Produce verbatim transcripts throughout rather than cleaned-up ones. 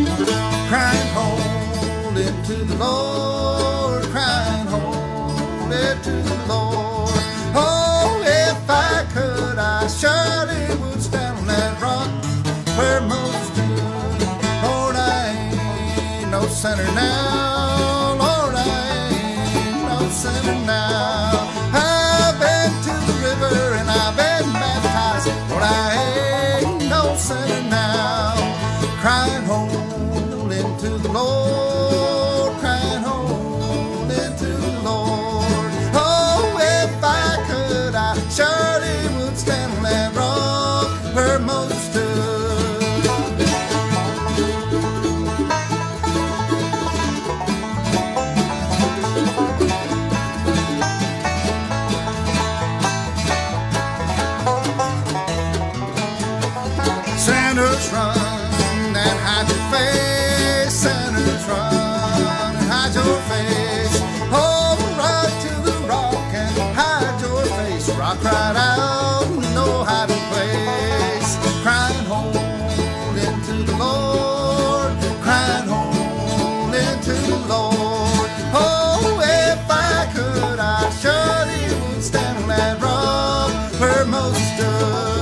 crying holy to the Lord, crying holy to the Lord. Oh, if I could, I surely would stand on that rock where Moses stood. Lord, I ain't no sinner now, Lord, I ain't no sinner now. I've been to the river and I've been baptized, Lord, I ain't no sinner now. Crying holy to the Lord, crying holy to the Lord. Oh, if I could, I surely would stand on that rock where Moses stood. Sinners run and hide your face, sinners run and hide your face. Oh, run to the rock and hide your face. Rock right out, no hiding place. Crying holy to the Lord, crying holy to the Lord. Oh, if I could, I surely would stand on that rock where Moses stood.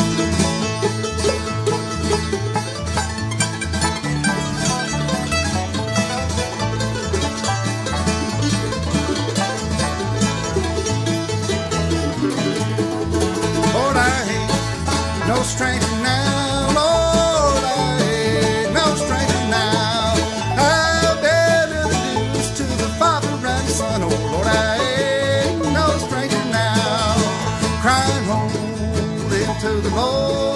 No stranger now, Lord, I ain't no stranger now. I've been introduced to the Father and Son, oh Lord, I ain't no stranger now. Crying holy to the Lord.